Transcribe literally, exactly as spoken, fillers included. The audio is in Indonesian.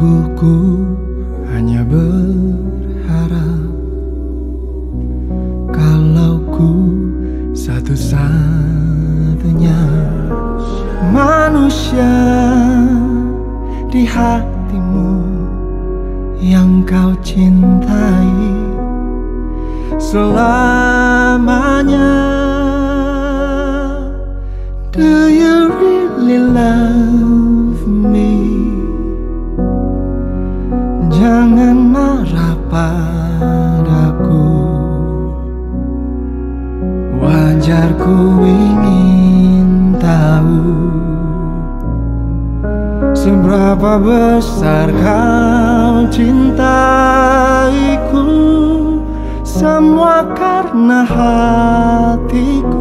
Sungguhku hanya berharap kalau ku satu-satunya manusia di hatimu yang kau cintai selamanya. Do you really love me? Jangan marah padaku, wajar ku ingin tahu seberapa besar kau cintaiku. Semua karena hatiku